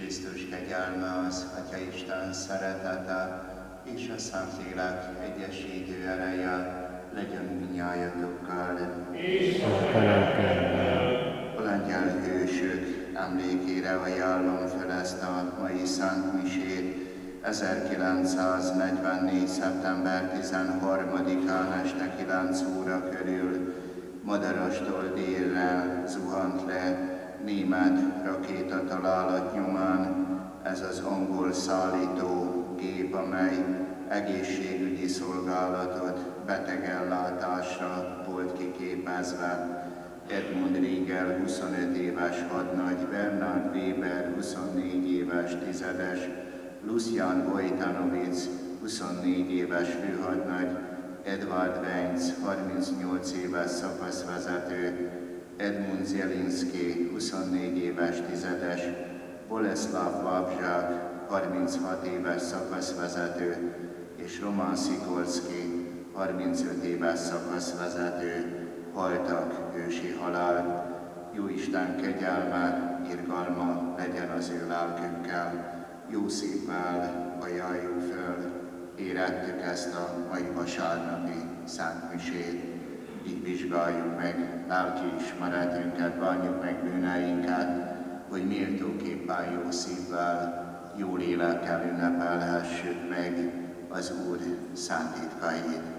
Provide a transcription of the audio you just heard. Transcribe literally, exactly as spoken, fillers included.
Krisztus kegyelme, az Atya Isten szeretete és a Szentlélek egyesítő ereje legyen mindnyájatokkal. És a lelkeddel. A lengyel hősök emlékére ajánlom fel ezt a mai Szent Misét. ezerkilencszáznegyvennégy. szeptember tizenharmadikán este kilenc óra körül Madarastól délre zuhant le német rakétatalálat nyomán ez az angol szállító gép, amely egészségügyi szolgálatot betegellátásra volt kiképezve. Edmund Riegel huszonöt éves hadnagy, Bernard Weber huszonnégy éves tizedes, Lucian Wojtanovic huszonnégy éves főhadnagy, Edward Weinz harmincnyolc éves szakaszvezető, Edmund Zielinski huszonnégy éves tizedes, Boleslav Wawrzak harminchat éves szakaszvezető és Roman Sikorski harmincöt éves szakaszvezető haltak ősi halált. Jóisten kegyelme, irgalma legyen az ő lelkükkel. Jó szívvel ajánljuk föl, érettük ezt a mai vasárnapi Szent Misét. Így vizsgáljuk meg lelki ismeretünket, bánjuk meg bűneinket, hogy méltóképpen jó szívvel, jó lélekkel ünnepelhessük meg az Úr szent titkait.